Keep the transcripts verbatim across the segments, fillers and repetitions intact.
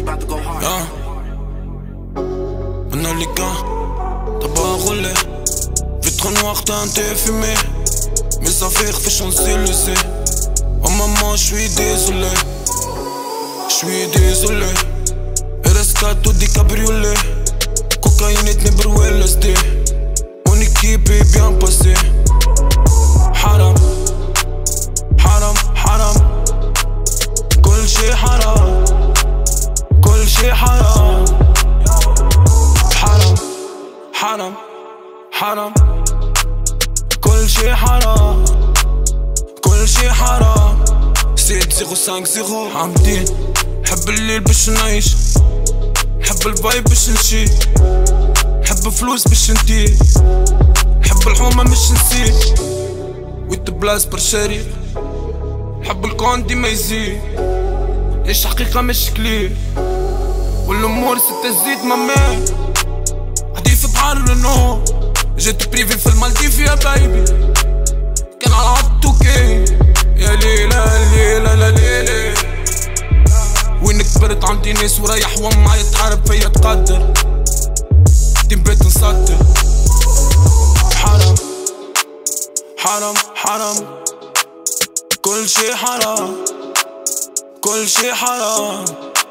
Yeah. Maintenant les gars, t'as pas à rouler. Vitre noire, t'as un thé fumé. Mes affaires fait chancer le C. Oh maman, j'suis désolé. J'suis désolé. R S quatre ou des cabriolets. Cocaïne et Nibr ou L S D. Mon équipe est bien passée. Haram, haram, haram. كل شي حرام، كل شي حرام. حرام حرام حرام. كل شي حرام، كل شي حرام. ستة صفر خمسة صفر حامدين. نحب الليل باش نعيش، نحب الفايب باش نشي، نحب فلوس باش ندي، نحب الحومة مش نسيت. ويت بلاس برشاري، نحب الكون ديما يزيد. ليش حقيقة مش كلير والأمور ستزيد مامان. عدي في بحر النوم، جيت بريفي في المالديف يا بايبي. كان على عالتوكي يا ليلة ليلة لا ليلة. وين كبرت عندي ناس ورايح ومعايا تحارب فيا تقدر. ديم بيت نصدر. حرام حرام حرام. كل شي حرام، كل شي حرام.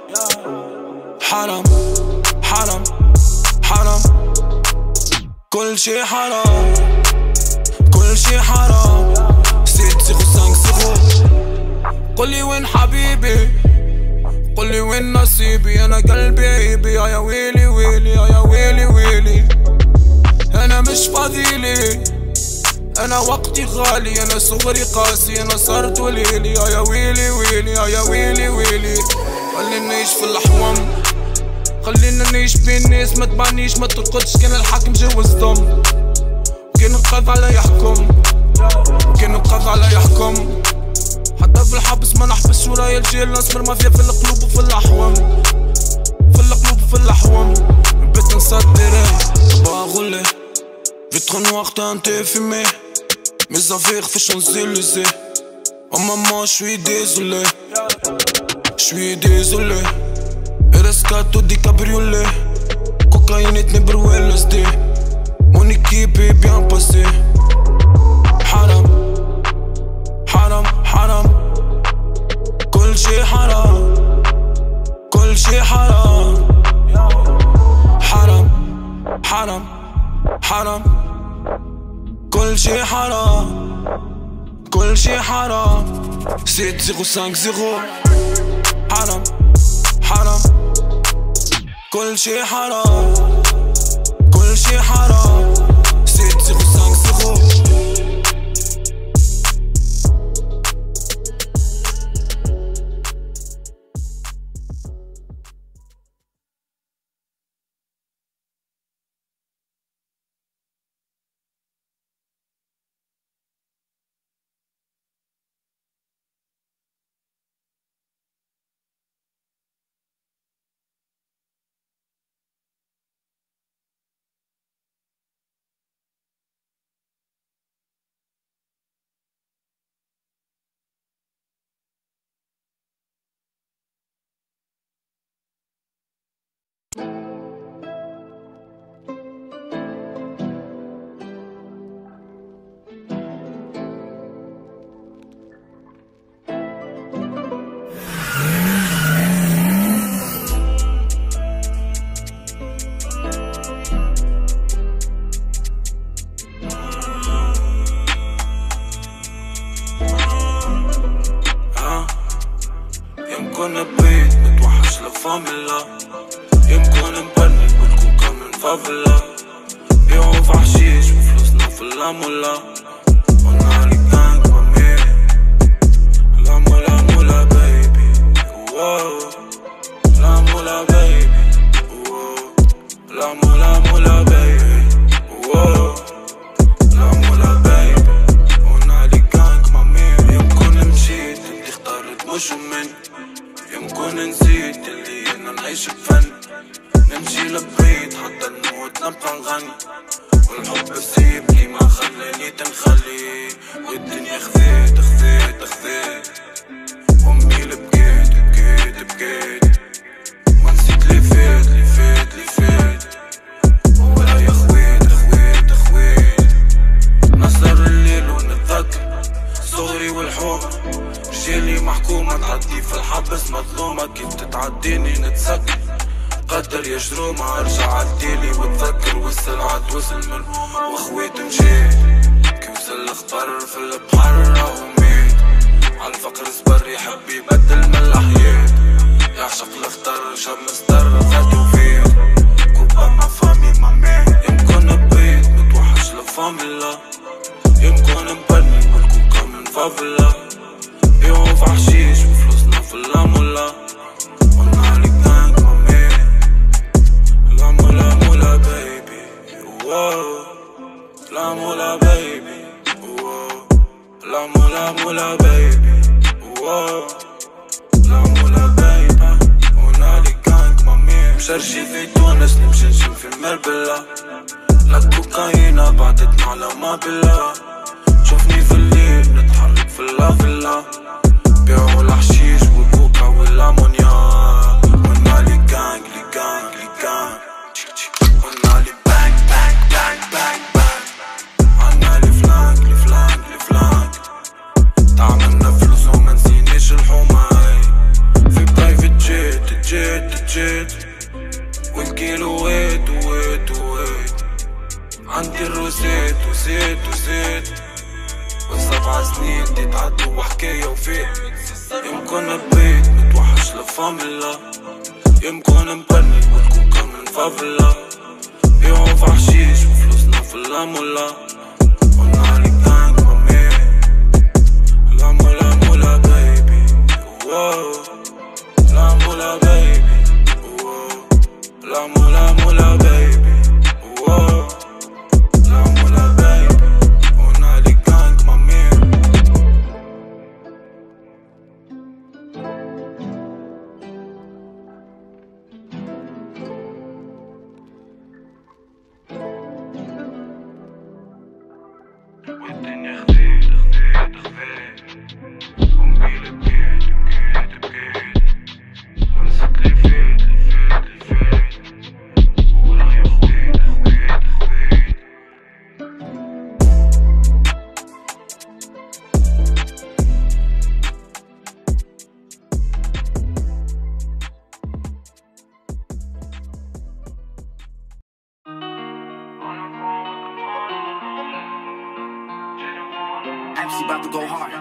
حرام حرام حرام. كل شي حرام، كل شي حرام. ستة صفر خمسة صفر. قولي وين حبيبي، قولي وين نصيبي. انا قلبي عيبي يا ويلي ويلي يا ويلي ويلي. انا مش فاضيلي، انا وقتي غالي، انا صغري قاسي، انا صرت وليلي يا ويلي ويلي يا ويلي ويلي. خلينا نعيش في الاحوام، خلينا نعيش بين الناس، ما تبعنيش ما ترقدش. كان الحاكم جوز ضم، كان القاضي على يحكم، كان القاضي على يحكم. حتى في الحبس ما نحبسش ورايا الجيل. نصبر ما فيها في القلوب وفي الاحوام، في القلوب وفي الاحوام. بيت نصدر با غولي. Vitre noire, t'as un thé fumé. Mes affaires fait changer le Z. Oh maman, j'suis désolé, j'suis désolé. R S quatre ou des cabriolets. Cocaïne et Nibr ou L S D. Mon équipe est bien passée. Haram haram haram. كل شي حرام، كل شي حرام. حرام حرام حرام. كل شي حرام، كل شي حرام. ستة صفر خمسة صفر. حرام حرام. كل شي حرام، كل شي حرام. ستة صفر خمسة صفر. يمكن نبيت متوحش لفاميلا، يمكن مبني بالكوكا من فافيلا. بيعو في حشيش وفلوسنا في اللامولا. ونالي جانج مامي لا مولا مولا بيبي. واو لا مولا بيبي. واو لا مولا مولا بيبي. واو لا مولا بيبي. ونالي جانج مامي. يمكن مشيت انتي اختارت مش مني، يمكن نسيت اللي انا نعيش بفن. نمشي لبعيد حتى نموت نبقى نغني، والحب سيبني ما خلاني تمشي. والحب، رجالي محكومة تعدي في الحبس مظلومة، كيف تتعديني نتسكر قدر يجرومة، ارجع عالتالي واتذكر والسلعة توصل من واخوات مشيت، كي وصل اخطر في البحر راهو مات، عالفقر صبر يحب يبدل من الحياة، يعشق الخطر شاب مستر غادي وفات، كوبا ما فامي ما مات، يمكن ببيت متوحش لفاميلا، يمكن مبني والكوكا من فافلا، بيعو في حشيش وفلوسنا في اللامولا، قلنا عليك بانك مامي، لا مولا مولا بيبي واو، لا مولا بيبي واو، لا مولا مولا بيبي واو، لا مولا بيبي، قلنا عليك بانك مامي، مشرشي في تونس نمشي نشم في مربلة، لا كوكايينا بعدتنا على ما بالله، شوفني في الليل نتحرك في اللافيلا، بيعو الحشيش والكوكا والامونيا، قلنا لي جانج لي جانج لي جانج، قلنا لي بانك بانك بانك بانك بانك، عنا لي فلانك لي فلانك لي فلانك، تعملنا فلوس وما نسيناش الحوماي، في برايفت جيت جيت جيت، والكيلوات وات وات، عندي الروسيت وزيت وزيت، والسبع سنين تتعدوا وحكاية وفات، يمكن ببيت متوحش لفاميلا، يمكن مبني والكوكا من فافلا، بيعو في حشيش وفلوسنا في اللامولا، قلنا عليك بانك مامي، لا مولا مولا بيبي واو، لا مولا بيبي واو، لا مولا مولا بيبي واو، لا مولا بيبي، قلنا عليك بانك مامي. والدنيا خفيت خفيت خفيت، أمي لبكيت بكيت بكيت، أمسك لي فيت لفيت لفيت، ورايا خويت خويت خويت. M C about to go hard.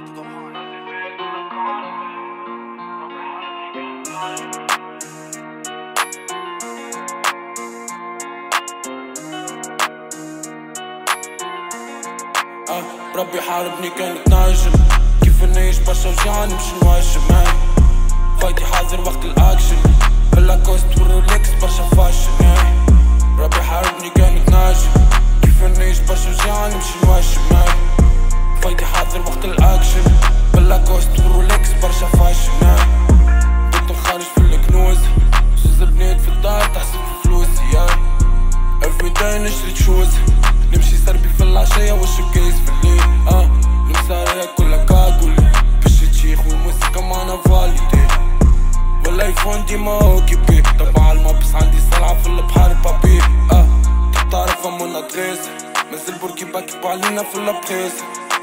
آه ربي حاربني كانت ناجم، كيف نعيش برشا وجعني مش نواجم، فايتي حاضر وقت الاكشن، باللاكوست والرولكس برشا فاشن، ربي حاربني كانت ناجم، كيف نعيش برشا وجعني مش نواجم، فايتي حاضر وقت الاكشن، باللاكوست والرولكس برشا فاشن، بنت خارج في الكنوز، زوز البنات في الدار تحسب في فلوسي، يا افري داي نشري تشوز، نمشي سربي في العشية والشوكيز في الليل، اه المسارية كلها كاكولي، باش تشيخ والموسيقى معنا فاليدي، والايفون ديما اوكيبي، طبعا المابس عندي صلعة في البحر بابي، اه تعرف امونا تغيز، مازال بوركيبا كيبو علينا في البخيز،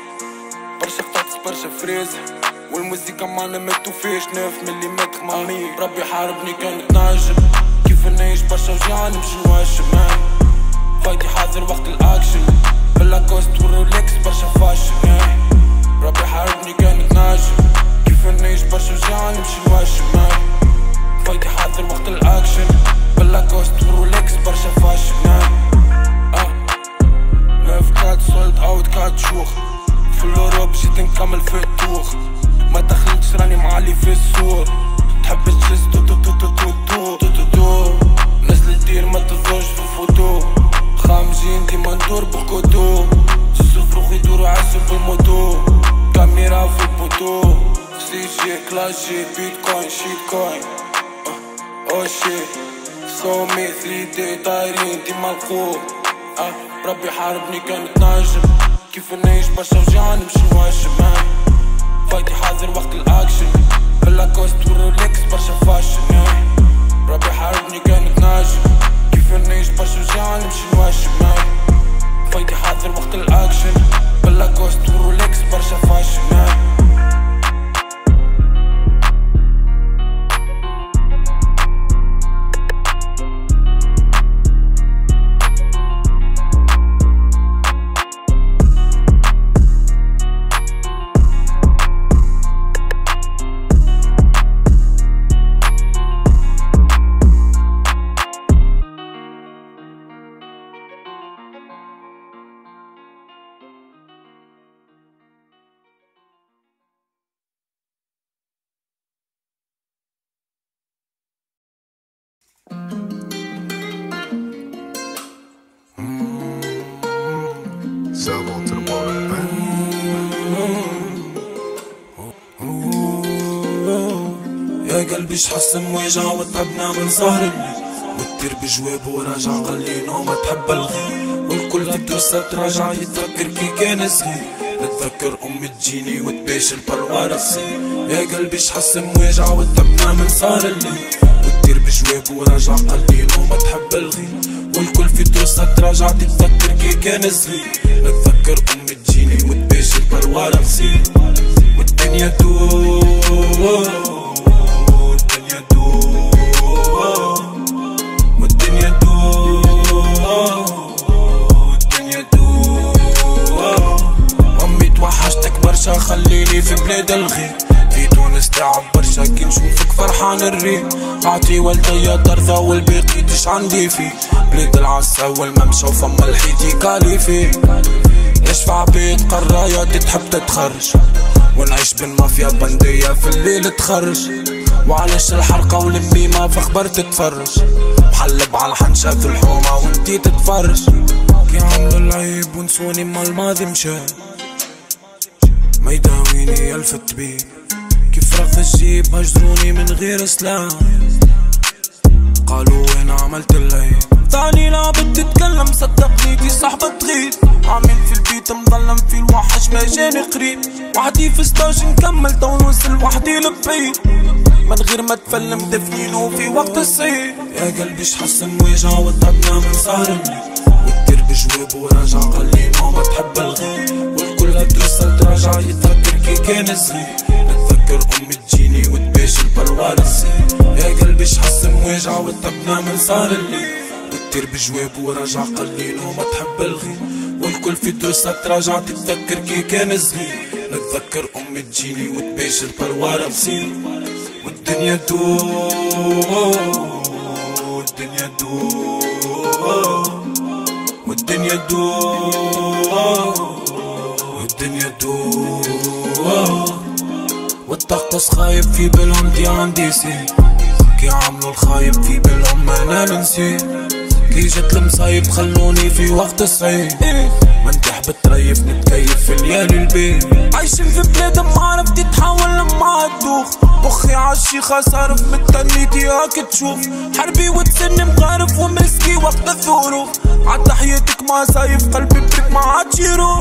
برشا قطاطس برشا فريز، والموسيقى معنا ماتوفيش نوف مليمتر مامي، ربي حاربني كانت ناجم، كيف نعيش برشا وجعني مش نواجم، فايتي حاضر وقت الاكشن، باللاكوست والرولكس برشا فاشن، ربي حاربني كانت ناجم، كيف نعيش برشا وجعني مش نواجم، فايتي حاضر وقت الاكشن، باللاكوست والرولكس برشا فاشن، اه نوف كات سولد اوت كات شوخ، في الاوروب جيت نكمل في التوخ، ما دخلتش راني معلي في السوق، تحب تجلس تو تو تو تو تو تو تو تو، ناس اللي تدير ما تظنش في الفوتو، خامجين ديما ندور بالكوتو، زوز فروخ يدورو عسل بالموتو، كاميرا في البوتو، سي جي كلاشي بيتكوين شيت كوين، او شيت سو مي ثري دي طايرين ديما الخوف، اه ربي حاربني كانت ناجم، كيف نعيش برشا وجعني مش نواجم، فايتي حاضر وقت الاكشن، باللاكوست والرولكس برشا فاشن، ربي حاربني كانت ناجم، كيف نعيش برشا وجعني مش نواجم، فايتي حاضر وقت الاكشن، باللاكوست والرولكس برشا فاشن. Salvo to the ball, man. يا قلبي شحسن وجع وتعبنا من سهر الليل، وكتير بجواب وراجع قلي نومة تحب الغير، والكل في الدرسة تراجع يتفكر كي كان صغير، نتذكر أمي تجيني وتباشر بالوارة تصير. يا قلبي شحسن وجع وتعبنا من سهر الليل، وكتير بجواب وراجع قلي نومة تحب الغير، والكل في الدرسة تراجع تتذكر كي كان صغير، نتذكر أمي تجيني وتباشر بالوارة تصير. والدنيا تدور والدنيا تدور والدنيا تدور والدنيا تدور. أمي توحشتك برشا خليني في بلاد الغير، في تونس تعب برشا كي نشوفك فرحان الريح، أعطي والديا ترضى والباقي تش عندي فيه، بلاد العسا والممشى وفما الحيتي كالي فيه. يشفع بيت قرايات تحب تتخرج، ونعيش بالمافيا بندية في الليل تخرج، وعلاش الحرقة والميمة في خبر تتفرج، محلب على الحنشة في الحومة وانتي تتفرج. كي عملوا العيب ونسوني ما الماضي مشى، ما يداويني ألف طبيب، كيف رغد الجيب هجروني من غير سلام، قالوا وين عملت العيب، تاني لعبت تتكلم صدقني دي صاحبة تغيب، عامل في البيت مظلم في الوحش ما جاني قريب، وحدي في ستاج نكمل تو نوصل وحدي لبعيد، من غير ما تفلم دفنينو في وقت الصيف. يا قلبي شحسن وجع وتعبنا من سهر الليل، وكتير بجواب وراجع قلي نومة تحب الغير، والكل في درسة تراجع يتذكر كي كان صغير، نتذكر أمي تجيني وتباشر بالوار تصير. يا قلبي شحسن وجع وتعبنا من سهر الليل، وكتير بجواب وراجع قلي نومة تحب الغير، والكل في درسة تراجع تتذكر كي كان صغير، نتذكر أمي تجيني وتباشر بالوار تصير. والدنيا تدور والدنيا تدور والدنيا تدور والدنيا تدور. والطقس خايب في بالهم دي عندي سي، كي عملوا الخايب في بالهم انا نسيت، كي جت المصايب خلوني في وقت الصعيب، ما نجح بتريف نتكيف في ليالي البيت، عايشين في بلاد ما عرفت تتحول لما تدوخ، مخي عالشيخة صارف متنيتي هاك تشوف، حربي وتسني مغارف ومسكي وقت الظروف، عالتحياتك ما سايف قلبي بريك ما عادش يروح.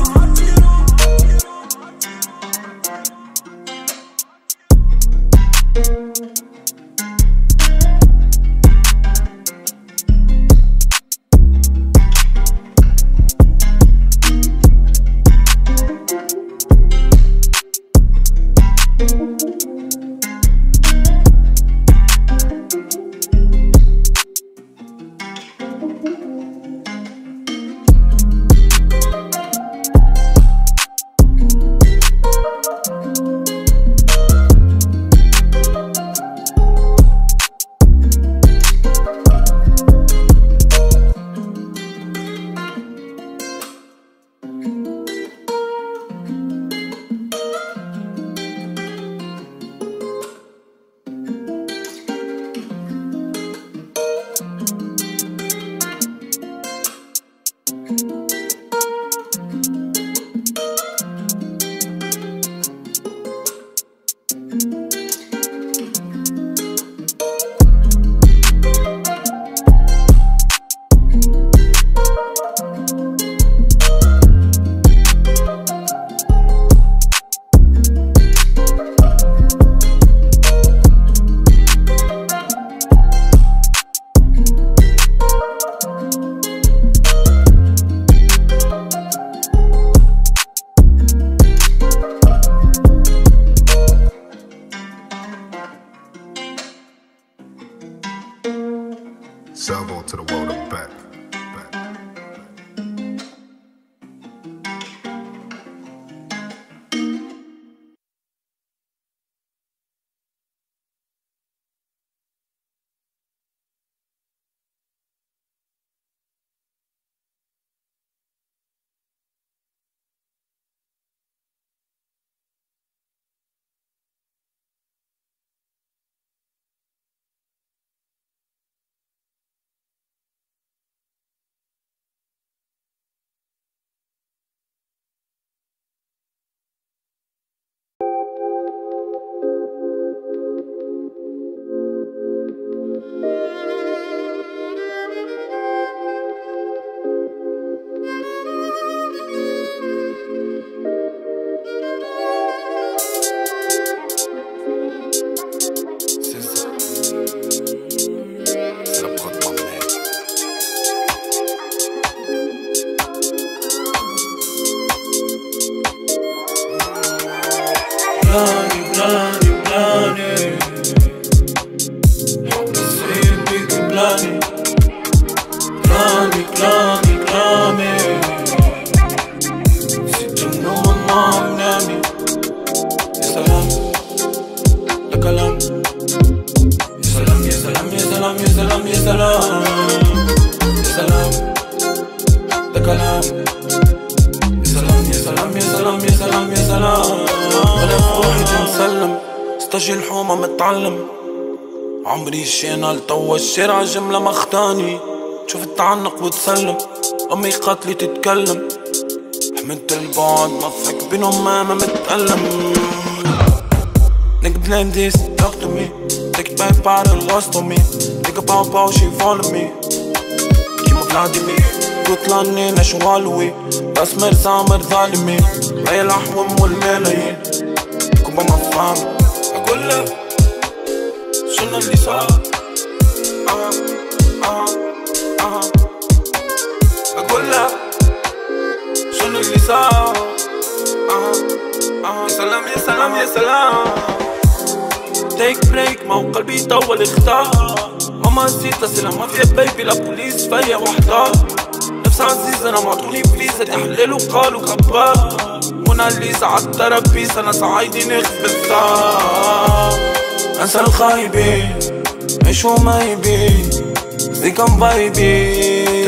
بتسلم استجي الحومة متعلم عمري شينال توا الشارع جملة مختاني شوف التعنق وتسلم أمي قاتلي تتكلم حملت البعد ما فيك بينهم ماما متألم Nigga blame this, talk to me Take it back by the lost on me Nigga pow pow she follow me كيما فلاديمير قلت لاني شوالوي بس مرزامر ظالمي ما الأحوم والملايين كوبا ما فهم أقول له شنو اللي صار آه آه آه أقول له شنو اللي صار آه آه يا سلام يا سلام يا سلام تيك بريك ما هو قلبي طول اختار ماما نسيت اسئلة ما فيها بيبي لا بوليس فيا وحدة نفس عزيز انا معطوني فيزا تحللوا قالوا كبار موناليزا عالترابيس انا صعيدي نخف بالثار انسى الخايبين عيشوا ما يبي زي كان فايبي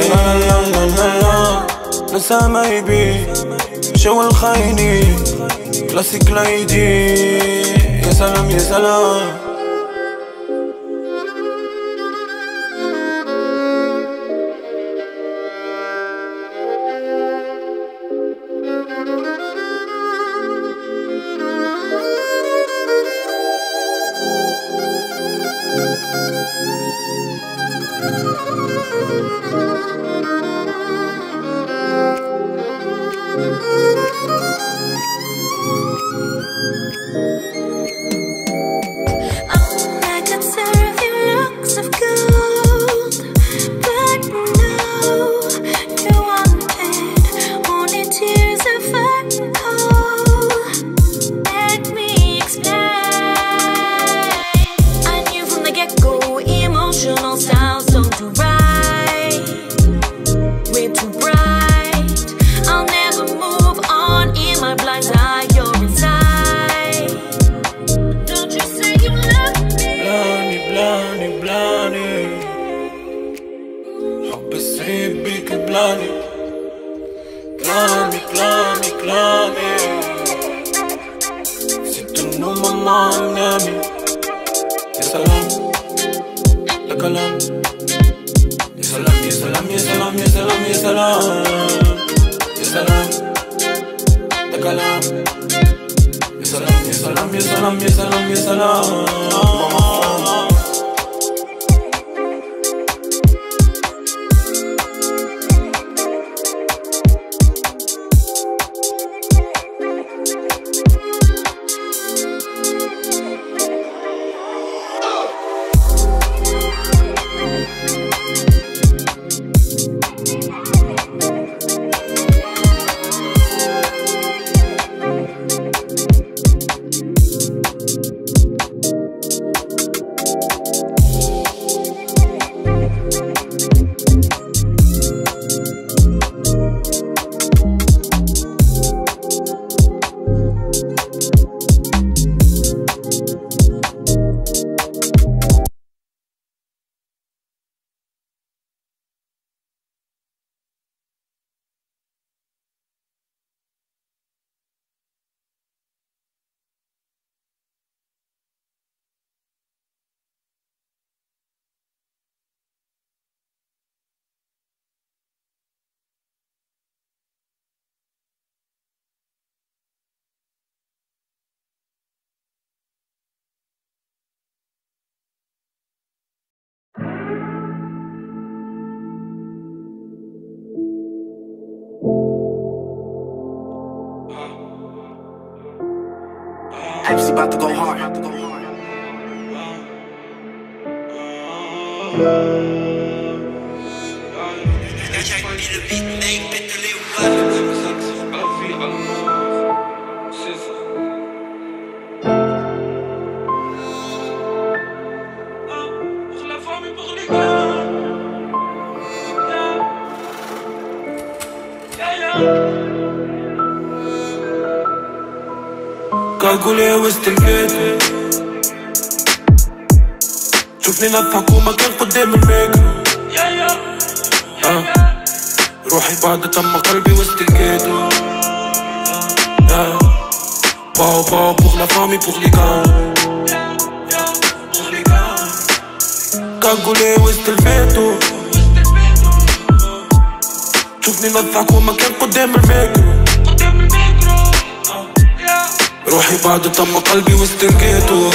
نسى ما يبي شو الخاينين كلاسيك لايدي يا سلام يا سلام Pepsi about to go hard. كاكولي وسط البيت شوفني نضحك وما كان قدام الميك آه. روحي بعد تم قلبي وسط الجيت آه. Pao pao pour la famille, pour les gars. Cagoulé وسط الفيتو شوفني نضحك وما كان قدام الميكرو روحي بعد تم قلبي وسط الجيتو.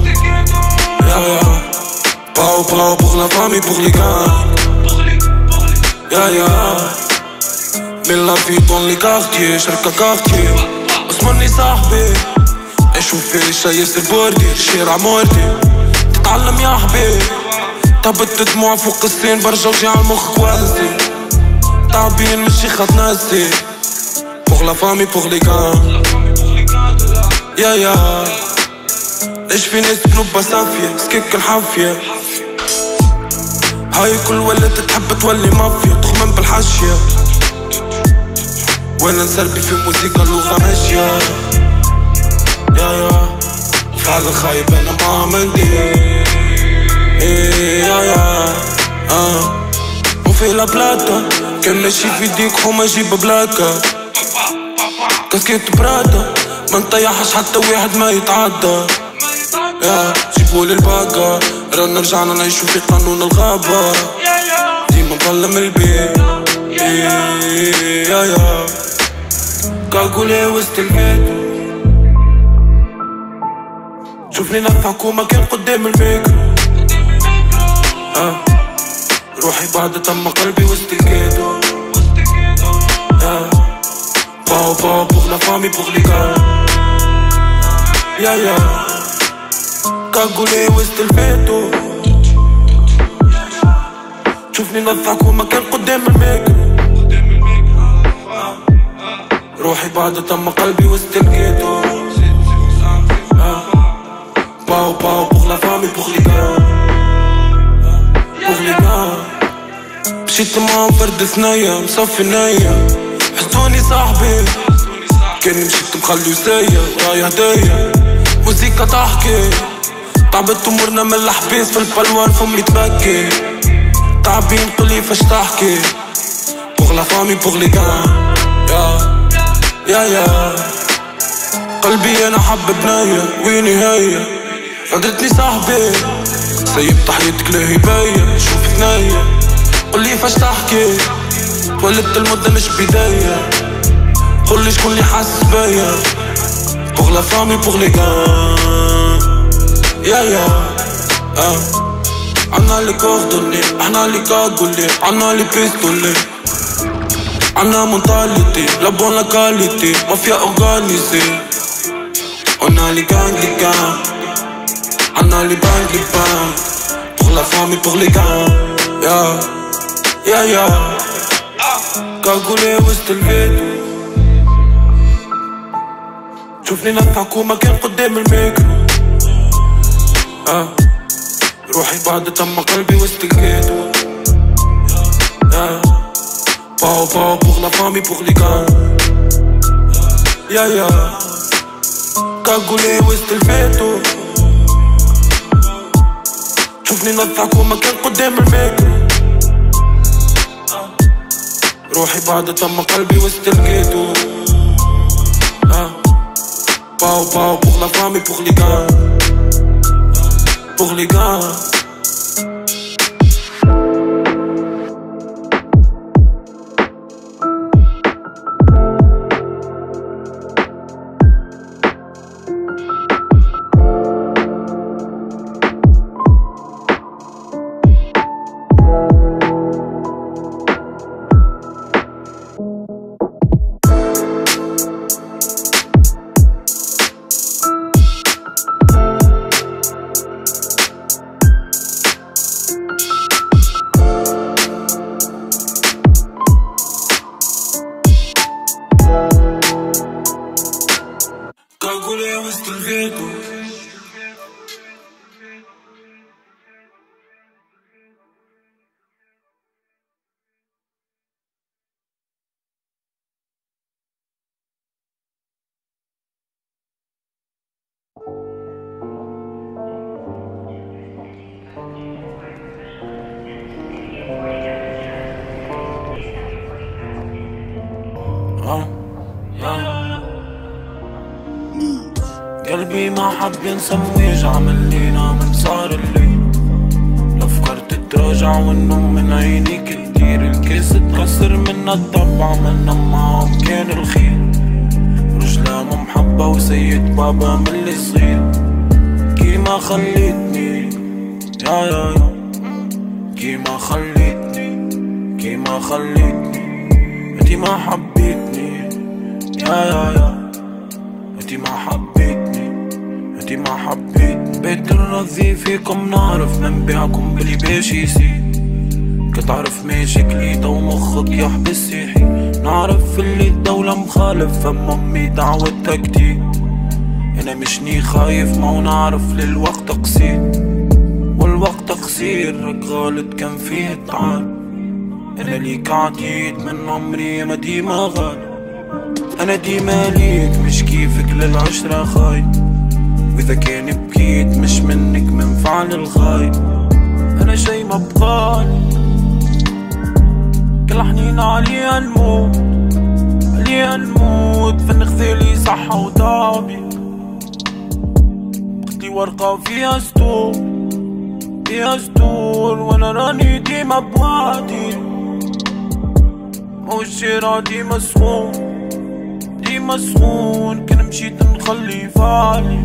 Pao pao pour la famille, pour les gars. يا يا من لا في طون لي كارتيي شركة كارتيي اسمرني صاحبي اشوف في شي ياسر بوردي شير عمورتي تتعلم يا حبيب طبت دموع فوق السين برجع وجي عالمخ كوازي تعبين مشي خد ناسي pour la famille, pour les gars. يا يا ليش في ناس قلوبها صافية سكيك الحافية هاي كل ولد تحب تولي مافيا تخمن بالحاشية وانا نسربي في موسيقى اللغة ماشية. يا يا فعلا خايب انا ما عملتي ايه يا يا اه وفي لا بلاتا كان ماشي في ديك حومة جيب بلاكا كاسكيت برادا ما نطيحش حتى واحد ما يتعدى. يا جيبولي الباقة رانا رجعنا نعيشو في قانون الغابة ديما نظلم البيت يا يا كاكولي وسط الفيتو شوفني نضحك وما كان قدام الميكرو آه. روحي بعد تم قلبي وسط الجيتو. آه. باو باو pour la famille, pour les gars. يا يا كاكولي وسط الفيتو شوفني نضحك وما كان قدام الميكرو روحي بعد تم قلبي وسط الجيتو. باو باو pour la famille, pour les gars. pour les gars مشيت معاهم فرد ثنية مصفي نية حسوني صاحبي كاني مشيت مخلي وسايا ورايا هدايا موسيقى تحكي تعبت امورنا من الحبيس في البلوان فمي تبكي تعبين قولي فاش تحكي pour la famille, pour les gars. يا يا يا قلبي انا حب بنية ويني هي فقدتني صاحبي سيب تحياتك لهباية شوف ثنية قولي فاش تحكي ولدت المدة مش بداية قولي شكون اللي حاسس بيا pour la famille, pour les gars. يا يا اه عنا لي كوردوني احنا لي كاغولي عنا لي بيستولي عنا مونتاليتي لا بون لا كاليتي مافيا اورغانيزي عنا لي كان لي كان عنا لي بان لي بان pour la famille, pour les gars. يا يا يا كاغولي وسط الفيتو شوفني نضحك وما كان قدام الميكرو آه. روحي بعد تم قلبي وسط الجيتو. آه. باو باو pour la famille, pour les gars. يا يا كاغولي وسط الفيتو شوفني نضحك وما كان قدام الميكرو روحي بعد تم قلبي وسط الجيتو. آه. باو باو pour la famille, pour les gars. pour les gars. قلبي ما حب ينسى ويرجع من لينا من صار الليل. لو فكرت تراجع والنوم من عينيك كتير، الكيس تكسر منا الطبع منا معهم كان الخير. رجلها محبة وسيد بابا من اللي صغير. كيما خليتني يا يا يا كيما خليتني كيما خليتني انتي ما حبيتني يا يا يا انتي ما حبيتني انتي ما حبيتني. بيت الرضي فيكم نعرف منبعكم بلي باش يصير. كتعرف ماشي كليتا ومخك يحبس يحي. نعرف اللي الدولة مخالف فما امي دعوتها كتير. انا مشني خايف ما ونعرف للوقت قصير، والوقت قصير رك غالط كان فيه التعب. انا ليك عديد من عمري ما ديما غالي. انا ديما ليك مش كيفك للعشرة خايف. واذا كان بكيت مش منك من فعل الخايب. انا شي ما بقالي كل حنين عليها الموت عليها الموت. فنغزالي صحة وتعبي قتلي ورقة فيها ستور فيها ستور. وانا راني ديما بوعدي مو الشارع ديما سخون ديما سخون. كان مشيت نخلي فعلي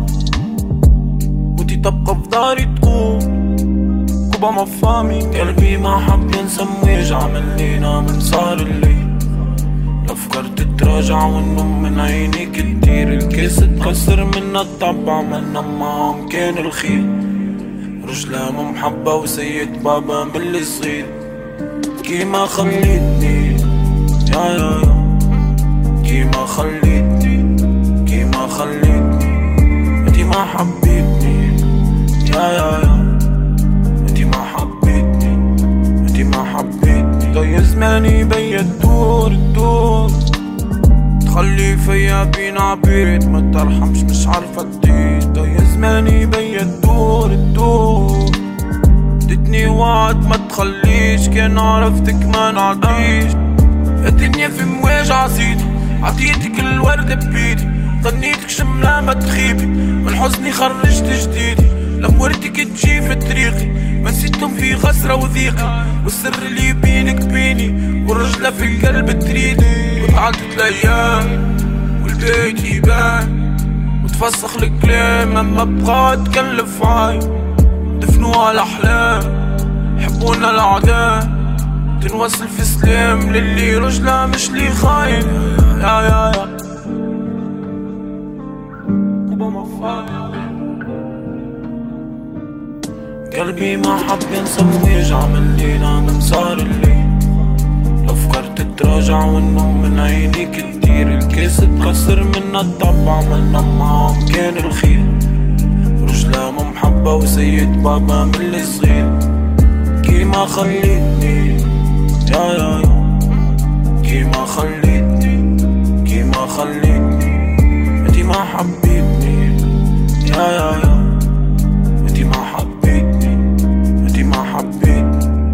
وانتي تبقى في داري تقول كوبا ما فامي. قلبي ما حب ينسى ويرجع من لينا من صار الليل. لو فكرت تراجع والنوم من عينيك كتير، الكيس تكسر منا الطبع منا معهم كان الخير. رجلها محبة وسيد بابا من اللي صغير. كيما خليتني يا يا يا كيما خليتني كيما خليتني انتي ما حبيتني يا يا يا انتي ما حبيتني انتي ما حبيتني. ضي زماني بيا الدور الدور تخلي فيا بين عبيد ما ترحمش مش عارفة تدير. ضي زماني بيا الدور الدور ادتني وعد ما تخليش. كان عرفتك ما نعديش. الدنيا في مواج عزيزي عطيتك الورد بيدي. غنيتك شملة ما تخيبي من حزني خرجت جديدي. لمورتك تجي في طريقي ما نسيتهم في خسرة وضيقي. والسر اللي بينك بيني والرجلة في القلب تريدي. وتعدت الايام والبيت يبان وتفسخ الكلام اما بقى تكلف عاي. دفنوها الاحلام حبونا الاعداء تنوصل في سلام للي رجلها مش لي خاين يا يا يا كوبا ما فاهم. قلبي ما حب ينسى ويرجع من لينا من صار الليل. لو فكرت تراجع والنوم من عينيك كتير، الكيس تكسر منا الطبع منا معهم كان الخير. رجلها محبة وسيد بابا من اللي صغير. كيما خليتني يا يا يا كيما خليتني كيما خليتني انتي ما حبيتني يا يا يا انتي ما حبيتني انتي ما حبيتني.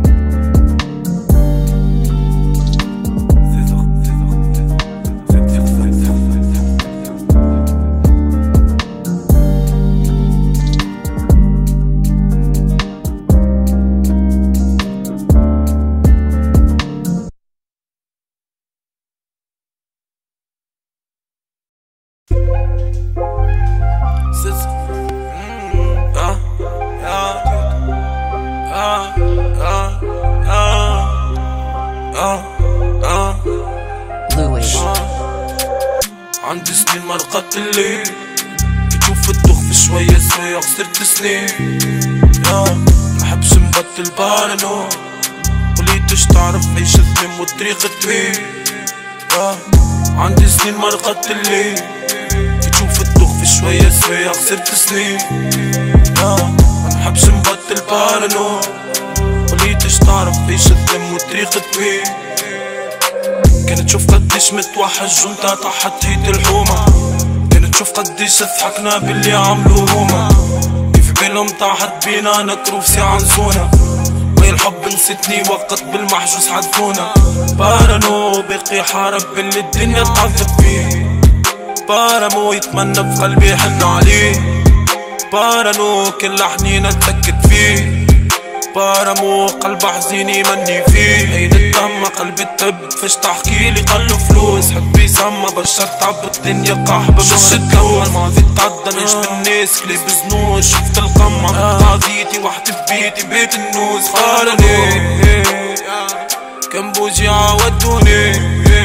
عندي سنين ما رقدت الليل بشوف الدخ في شوية شوية خسرت سنين. يا محبش نبطل بارانو وليتش تعرف عيش الذم والطريق طويل. يا عندي سنين ما رقدت الليل بشوف الدخ في شوية شوية خسرت سنين. يا محبش نبطل بارانو وليتش تعرف عيش الذم والطريق طويل. كانت تشوف قديش متوحش وانت تحت هيد الحومة. كانت تشوف قديش ضحكنا باللي عملو هما. كيف بالهم طاحت بينا نكروفسي عنزونا. ويا الحب نسيتني وقت بالمحجوز حدفونا. بارانو باقي حارب باللي الدنيا تعذب فيه. بارامو يتمنى في قلبي يحن عليه، بارانو كل حنين اتأكد فيه، بارامو قلب حزين يمني فيه. عين الدم قلبي التب فاش تحكيلي قلو فلوس، حبي سما بشر تعب الدنيا قحبة مش تلوث. ماضي تعدى نعيش بالناس كلي بزنوش، شفت القمة قاضيتي وحدي ببيتي بيت النوس. قارني كم بوجي عودوني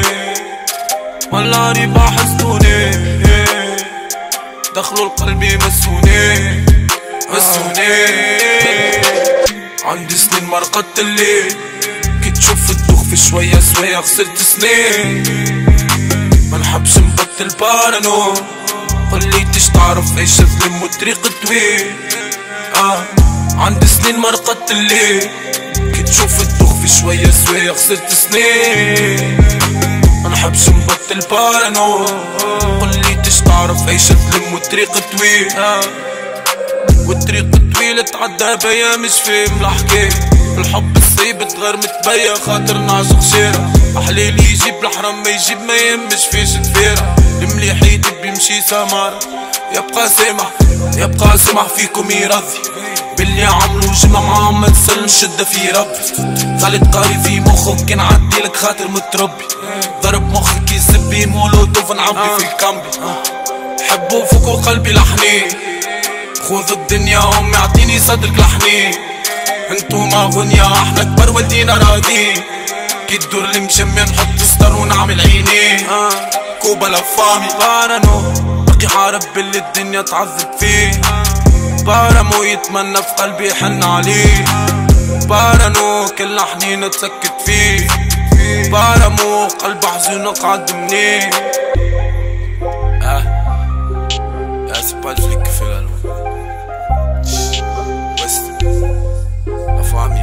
ولا ريبا حسدوني، دخلوا لقلبي مسوني مسوني. عندي سنين ما رقدت الليل، كي تشوف الدوخ في شوية شوية خسرت سنين. ما نحبش نبطل بارانو، قليتش تعرف ايش الظلم والطريق طويل. اه عندي سنين ما رقدت الليل، كي تشوف الدوخ في شوية شوية خسرت سنين. ما نحبش نبطل بارانو، قليتش تعرف ايش الظلم والطريق طويل. آه والطريق طويل تعدى بيا مش فاهم الحكاية، الحب الصيب تغير متبيا خاطر نعشق شارع. أحليلي يجيب الحرام ما يجيب ما يهمش فيش تفارع، المليح يدب يمشي سمارة يبقى سامح يبقى سامح فيكم يرضي باللي عملوا جمع معاهم ما تسلم الشدة في ربي. خالد قاري في مخك كان عديلك خاطر متربي، ضرب مخك يسبي مولوتوف نعبي في الكامبي. حبوا فوقوا قلبي لحنين، خذ الدنيا امي اعطيني صدرك لحنين. انتوما غنيا احنا كبر ودينا راضين، كي تدور المشمي نحط ستار ونعمل عينين. كوبا لفامي بارانو بقي حارب باللي الدنيا تعذب فيه، بارامو يتمنى في قلبي يحن عليه، بارانو كل حنين تسكت فيه، بارامو قلب حزين قعد منيه. اه يا سبا الفليك في الالوان بس افهمي.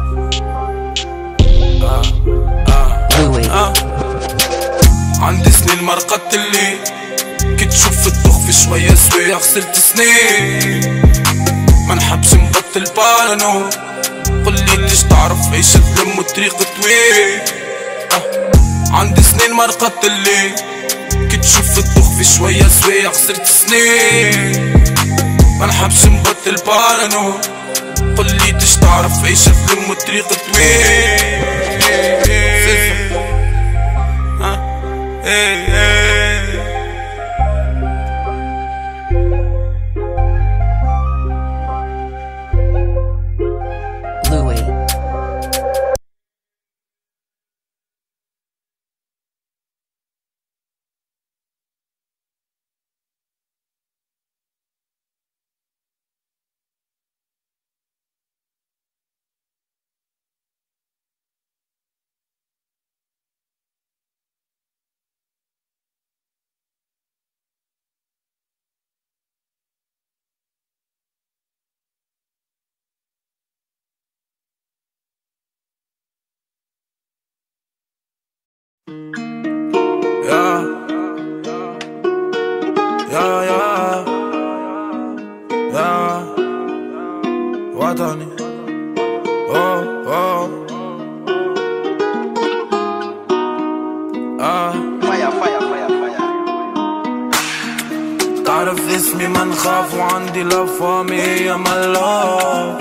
اه اه اه عندي سنين ما رقدت الليل، كي تشوف الدوخ في شوية شوية خسرت سنين. ما نحبش نبطل بارانو، قليتش تعرف ايش الظلم والطريق طويل. آه. عندي سنين ما رقدت الليل، كي تشوف الدوخ في شوية شوية خسرت سنين. ما نحبش نبطل بارانو، قليتش تعرف ايش الظلم والطريق طويل. يا يا يا يا وطني اوه اوه اه Fire, fire, fire, fire. تعرف اسمي ما نخاف وعندي لفامي هي ملاف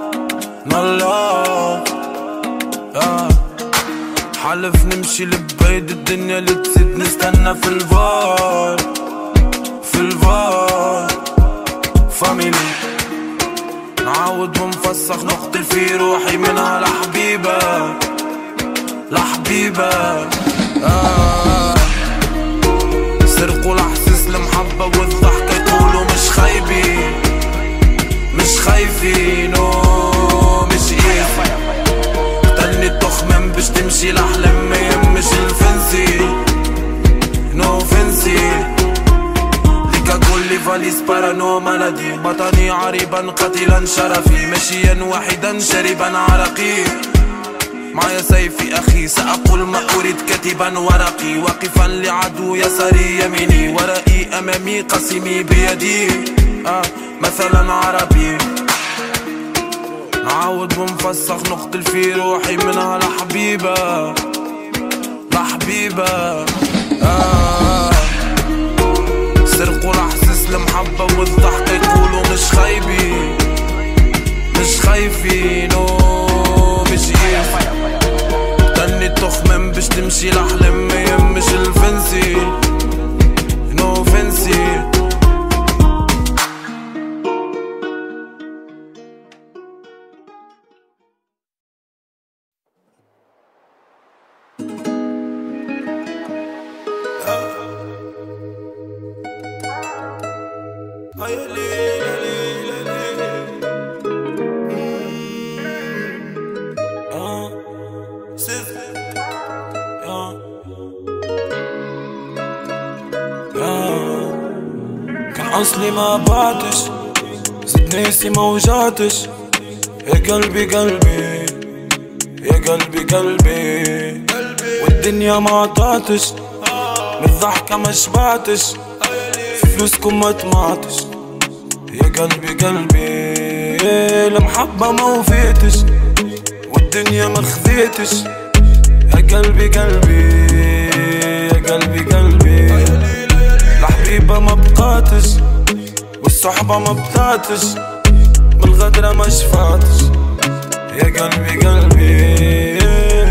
ملاف. آه حلف نمشي لبعيد الدنيا اللي تزيد نستنى في الفار في الفار فاميلي. نعاود ونفسخ نقتل في روحي منها لحبيبة لحبيبة. آه سرقوا الأحساس المحبة والضحكة يقولوا مش خايبين مش خايفين مش ايه. قتلني التخمم باش تمشي الأحلام ما يهمش الفنسي نو فنسي. ليك أقول لي فاليس بارانو مالدي، وطني عريبا قتيلا شرفي، مشيا وحيدا شربا عرقي. معايا سيفي أخي سأقول ما أريد كاتبا ورقي، واقفا لعدو يساري يميني ورائي أمامي قسمي بيدي. آه مثلا عربي نعاود ونفسخ نقتل في روحي منها لحبيبة لحبيبة. آه سرقوا الأحساس المحبة والضحكة يقولوا مش خايبين مش خايفين أو مش يف تني تخمم باش تمشي الأحلام ما يهمش الفنسي نو فنسي. كان أصلي ما بعتش زد ناسي ما وجعتش يا قلبي قلبي يا قلبي قلبي والدنيا ما عطاتش من الضحكة ما شبعتش في فلوسكم ما طمعتش يا قلبي قلبي المحبة ما وفيتش والدنيا ما خذيتش يا قلبي قلبي يا قلبي قلبي الحبيبة ما بقاتش والصحبة ما بطاتش من الغدرة ما شفاتش يا قلبي قلبي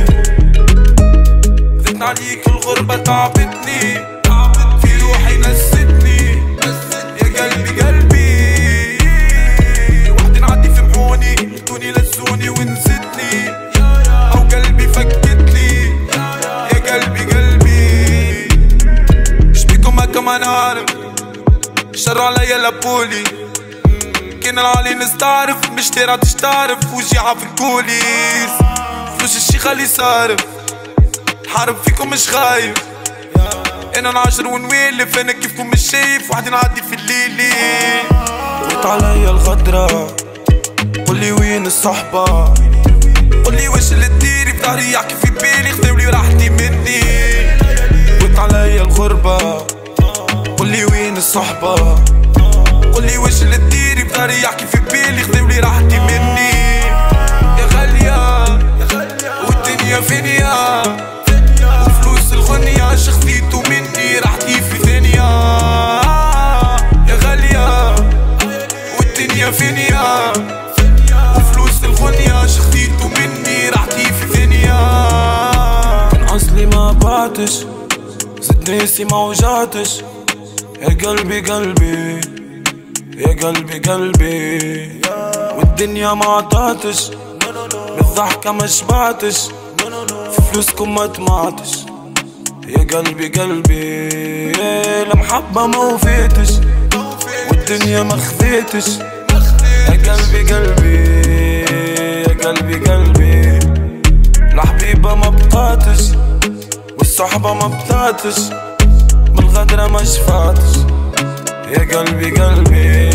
زدت عليك الغربة تعبتني في روحي نستني يا قلبي قلبي وحدي نعدي في محوني لقوني لزوني ونسيتني او قلبي فكتلي يا قلبي قلبي شبيكم هكا ما نعرف شر عليا لابولي كان العالي نستعرف مش ترى تعرف وجيعة في الكوليس فلوس الشيخ اللي صارف حارب فيكم مش خايف انا نعشر ونويلف انا كيفكم مش شايف وحدي نعدي في الليلي وقت عليا الغدرة قولي وين الصحبة قولي واش اللي تديري في ظهري يحكي في بالي خداولي راحتي مني وقت عليا الغربة قولي وين الصحبة قولي واش اللي تديري في ظهري يحكي في بالي خداولي راحتي مني يا غالية والدنيا فينيا وفلوس الغنية شخذيتو مني راحتي في ثانية يا غالية والدنيا فينيا وفلوس الغنية شخذيتو مني راحتي في ثانية كان أصلي ما بعتش زد ناسي ما وجعتش يا قلبي قلبي يا قلبي قلبي والدنيا ما عطاتش بالضحكة ما شبعتش في فلوسكم ما طمعتش يا قلبي قلبي المحبة ما وفيتش والدنيا ما خذيتش يا قلبي قلبي يا قلبي قلبي الحبيبة ما بقاتش والصحبة ما بطاتش من الغدرة ما شفاتش يا قلبي قلبي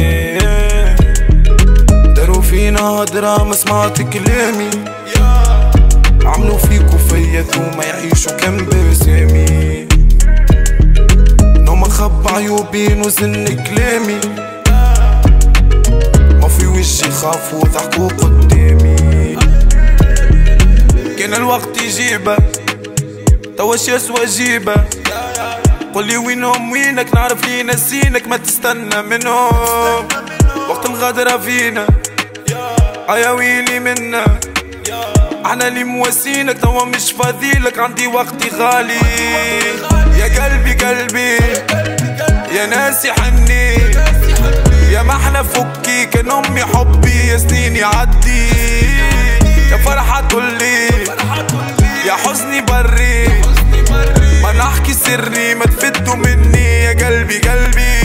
داروا فينا هدرة ما سمعت كلامي عملوا فيكو فيا ثم يعيشوا كم بسامي نوم خب عيوبي وزن كلامي ما في وجهي خافوا ضحكوا قدامي كان الوقت يجيبه تواش يسوى جيبه قولي وينهم وينك نعرف لي نسينك ما تستنى منهم وقت الغدرة فينا عيا ويلي منا احنا اللي مواسينك توا مش فاضيلك عندي وقتي غالي يا قلبي قلبي يا ناسي حني يا ما احنا فكي كان امي حبي يا سنين يعدي يا فرحة تقولي يا حزني بري ما نحكي سري ما تفدوا مني يا قلبي قلبي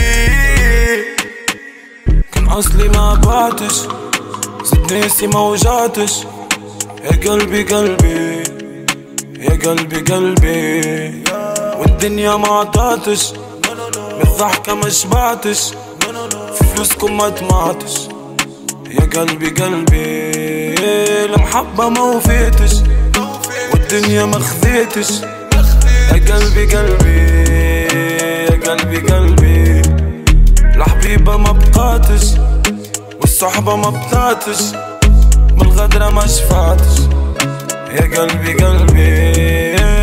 كان اصلي ما بعتش زد ناسي ما وجعتش يا قلبي قلبي يا قلبي قلبي والدنيا ما عطاتش بالضحكة ما شبعتش في فلوسكم ما طمعتش يا قلبي قلبي المحبة ما وفيتش والدنيا ما خذيتش يا قلبي قلبي يا قلبي قلبي الحبيبة ما بقاتش والصحبة ما بطاتش من الغدرة ما شفاتش يا قلبي قلبي